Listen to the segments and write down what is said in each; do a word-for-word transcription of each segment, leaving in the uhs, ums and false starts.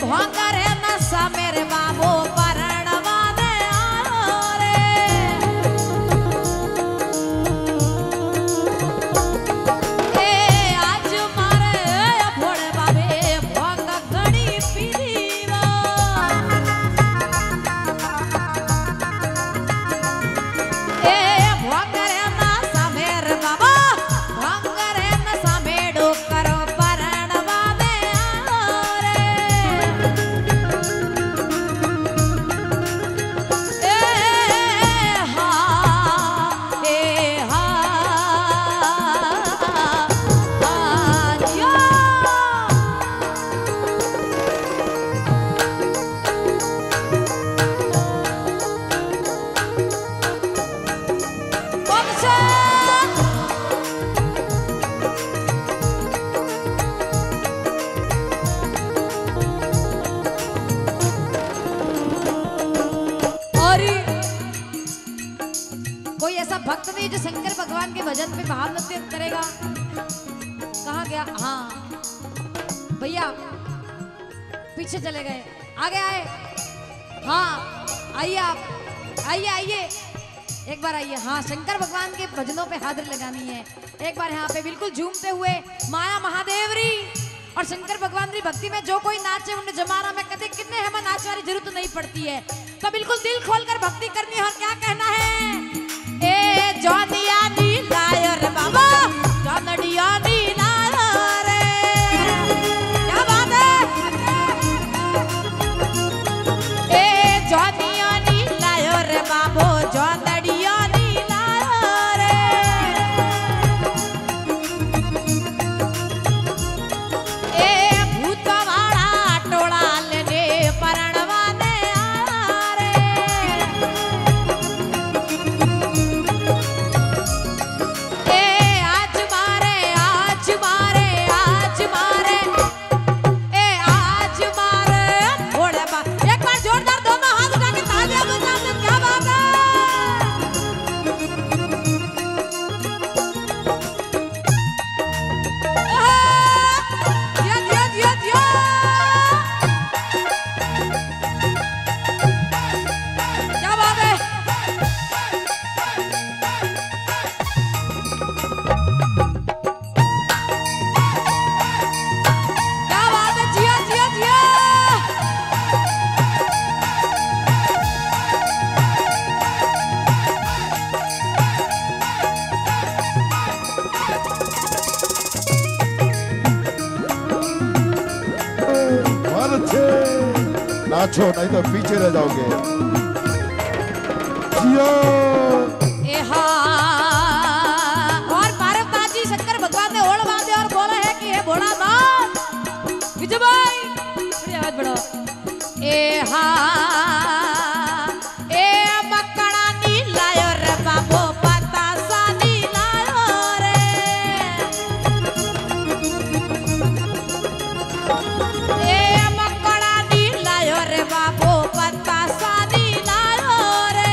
भोंगरे नशा मेरे बाबू परणवा दे आयो रे। ए आज मारे भोले बाबे भोंग घड़ी पीवा। ए भोंगरे नशा मेरे बाबा भोंगरे नशा मेडो करो परणवा दे आयो रे। कोई ऐसा भक्त नहीं जो शंकर भगवान के भजन पे भाव नृत्य करेगा? कहाँ गया? हाँ भैया पीछे चले गए, आगे आए। हाँ आइए आप, आइए आइए एक बार आइए। हाँ शंकर भगवान के भजनों पे हाजिर लगानी है एक बार यहाँ पे बिल्कुल झूमते हुए। माया महादेव री और शंकर भगवान की भक्ति में जो कोई नाचे उन्हें जमाना में कदे कितने हमें नाच वाली जरूरत नहीं पड़ती है। तो बिल्कुल दिल खोलकर भक्ति करनी है। और क्या कहना है? ए जोनिया नी लायर बाबा जोनडिया नी लायर रे। क्या बात है? ए जोनिया नी लायर बाबो जोनडिया नी लायर रे। ए भूतवाड़ा टोला लेने परणवा ने आया रे। नाचो नहीं तो पीछे रह जाओगे। जियो ए हाँ और पार्वती जी शंकर भगवान ने ओढ़ बांधे और बोला है कि हे भोला नाथ विजय भाई थोड़ी आवाज बढ़ाओ। ए हाँ ए मकड़ा नी लायो रे बाबो बतासा नी लायो रे। ए मकड़ा नी लायो रे बाबो बतासा नी लायो रे।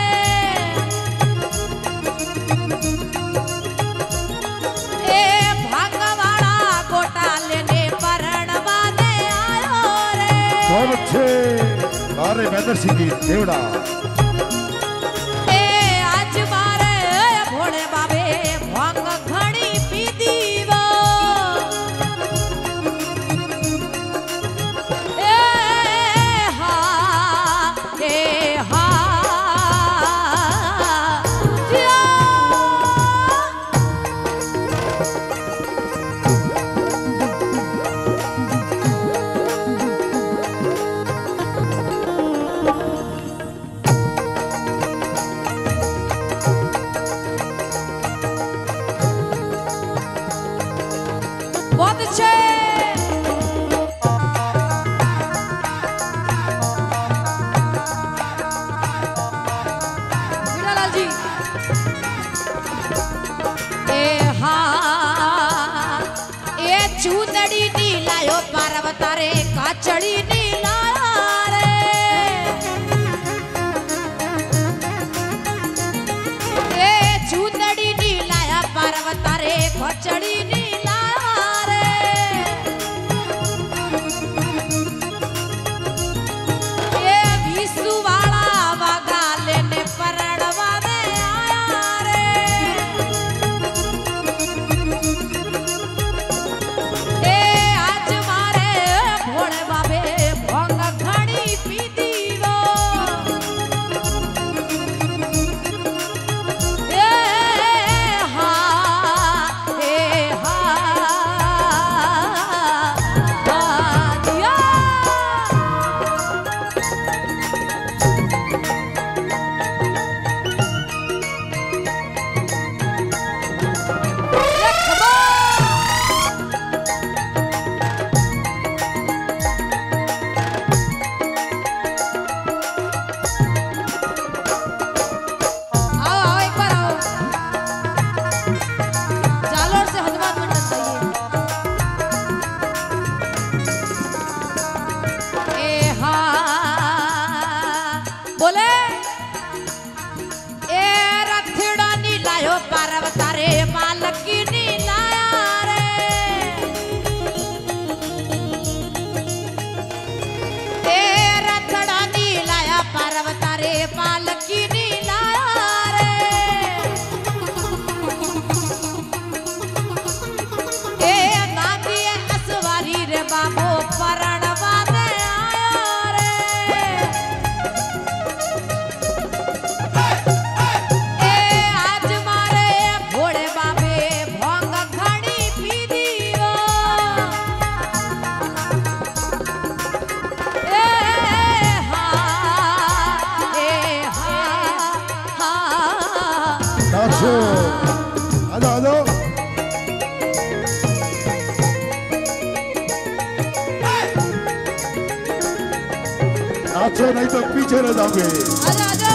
ए भांगवाड़ा गोटा लेने परणवा ने आयो रे। बहुत अच्छे अरे मैदर सिंह जी देवड़ा। ए आज मारे भोले बाबे भांग घड़ी पी दीवो। ए हाँ ए हाँ जिया। नाचो नहीं तो पीछे रह जाओगे। आजा आजा।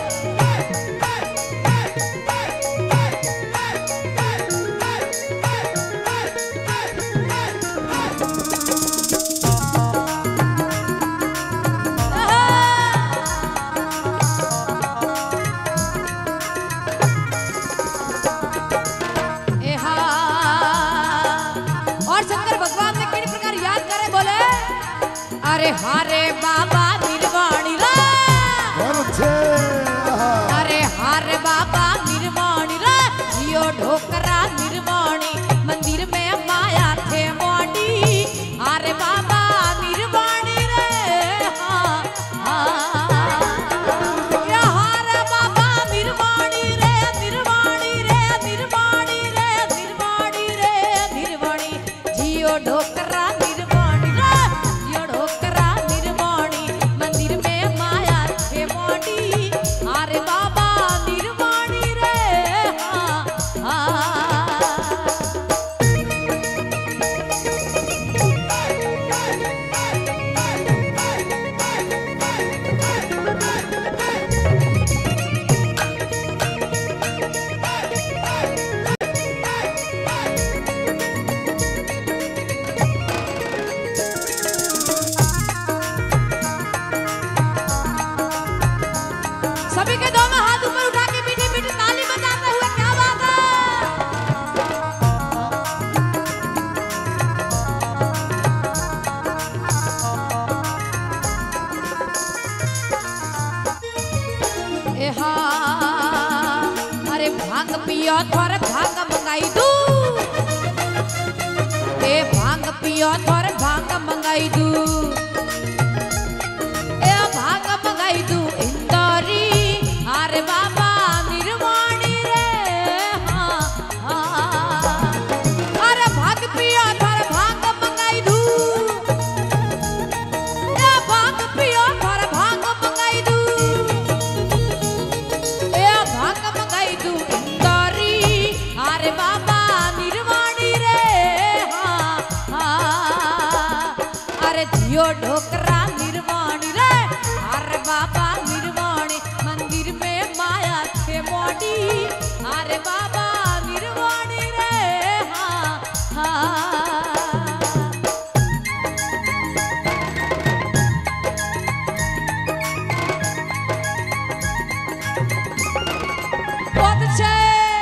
अरे हारे बाबा निर्वाणी रा, अरे हारे बाबा निर्वाणी रा, जियो ढोकरा निर्वाणी मंदिर में माया थे मोटी। अरे बाबा निर्वाणी रे हाँ हाँ, या हारे बाबा निर्वाणी रे निर्वाणी रे निर्वाणी रे निर्वाणी रे निर्वाणी, जियो ढोकरा पियो थोड़े भांग मंगाई दू, ए भांग पियो थोड़े भांग मंगाई दू, ए भांग मंगाई दू इंदौरी। अरे बाबा निर्वाणी रे हाँ हाँ, अरे भांग पियो थोड़े भांग मंगाई दू, ए भांग पियो थोड़े भांग मंगाई दू, ए भांग मंगाई दू। अरे बाबा निर्वाणी रे हाँ हाँ, अरे जियो ढोकरा निर्वाणी रे। अरे बाबा निर्वाणी मंदिर में माया थे मोटी। अरे बाबा निर्वाणी रे हाँ हाँ, बहुत अच्छे।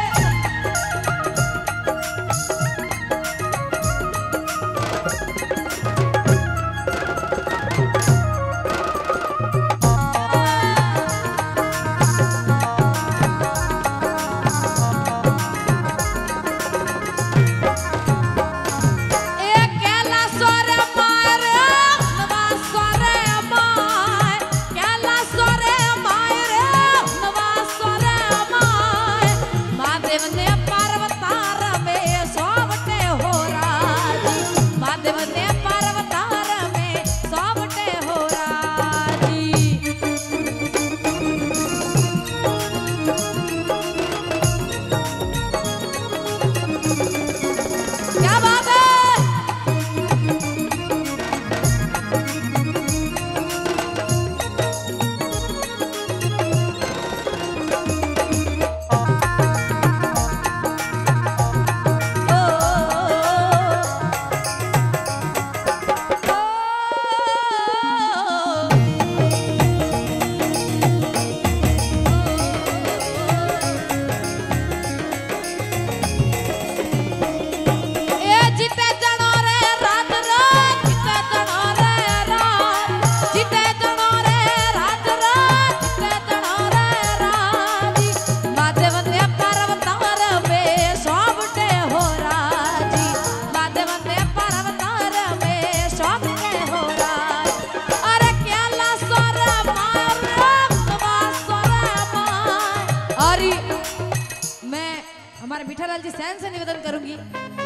हमारे मीठालाल जी सैन से निवेदन करूंगी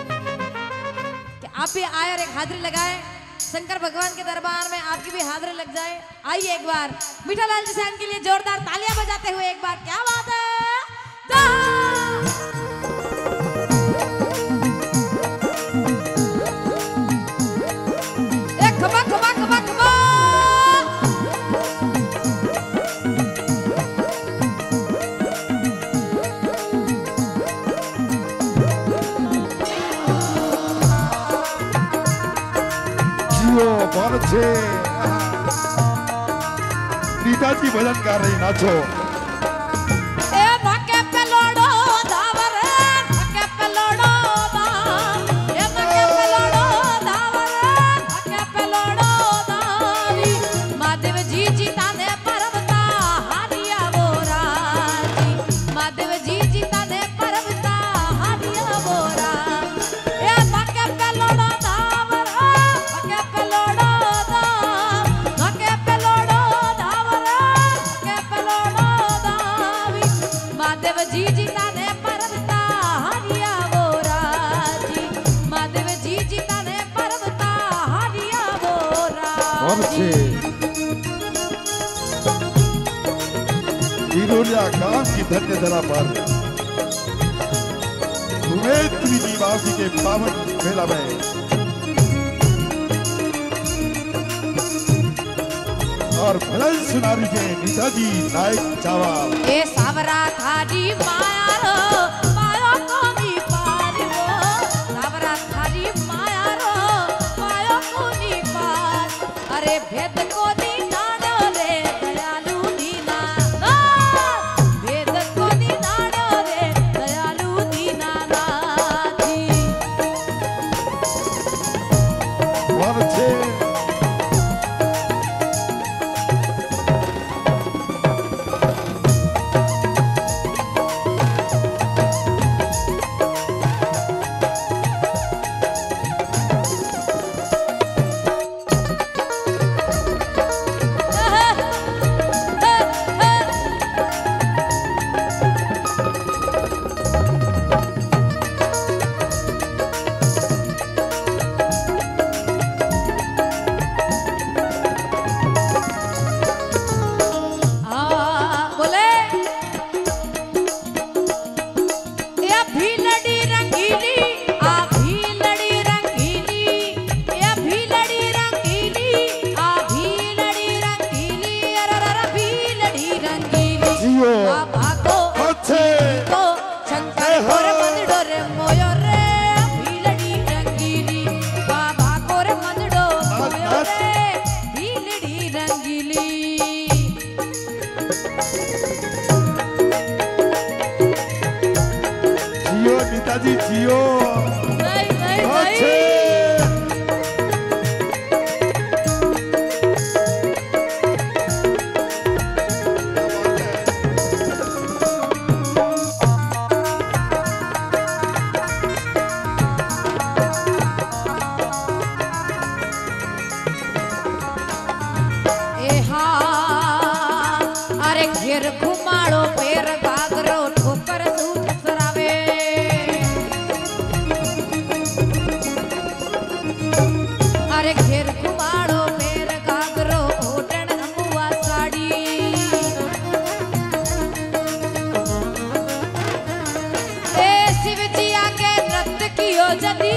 कि आप भी आए और एक हाजिरी लगाए शंकर भगवान के दरबार में, आपकी भी हाजिरी लग जाए। आइए एक बार मीठालाल जी सैन के लिए जोरदार तालियां बजाते हुए एक बार। क्या बात है, एक खबा खबा खबा खबा नीता जी भजन गा रही, नाचो। ए धके पे लोड़ो धावर, धके पे लोड़ो धाम, ए धके पे लोड़ो धावर, धके पे लोड़ो धावी। महादेव जी जीता ने परवता हारिया बोरा जी, महादेव जी जीता ने परवता हारिया बोरा। ए धके पे लोड़ो धावर, धके पे लोड़ो धाम, धके पे लोड़ो धावर, धके पे लोड़ो धावी। महादेव जी जीता ने परवता हरिया बोरा जी, महादेव जी जीता ने परवता हरिया बोरा और जी। से हीरोलिया गांव की धन्य धरा पर उमेदपुरी निवासी के पावन मेला में और भजन सुना रही है नीता जी नायक चावा। ए सावरा थारी माया रो माया कोनी पार वो, सावरा थारी माया रो माया कोनी पार। अरे भेद कोनी नाडो रे दयालु दीना नाथ, भेद कोनी नाडो रे दयालु दीना नाथ जी। और से आ बोले ए भीलड़ी रंगीली, आ भीलड़ी रंगीली, ए भीलड़ी रंगीली, आ भीलड़ी रंगीली, अररर भीलड़ी रंगीली। जियो। बाबा को अच्छे को शंकर कोर मंदड़ो रे मोयो रे भीलड़ी रंगीली, बाबा कोर मंदड़ो मोयो रे भीलड़ी रंगीली। जियो नीता जी जियो। नहीं नहीं अच्छे नहीं ए हाँ अरे घेर घुमाड़ो पैर गागरो ठोकर सूट सरावे। अरे घेर घुमाड़ो पैर गागरो ओटन अमुआ साड़ी। ए शिव जी आगे नृत्य कियो जदी,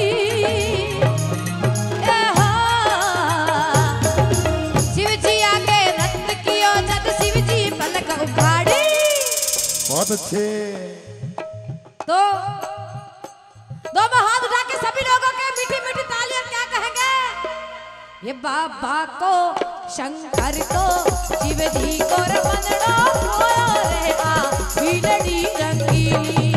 ए हाँ शिव जी आगे नृत्य कियो जद शिव जी पलक उखाड़ी। बहुत अच्छे। तो दोनों हाथ उठा के सभी लोगों के मीठी मीठी तालियां क्या कहेंगे। ये बाबा को शंकर को शिव जी को रमनड़ो रे आ भीलड़ी रंगीली।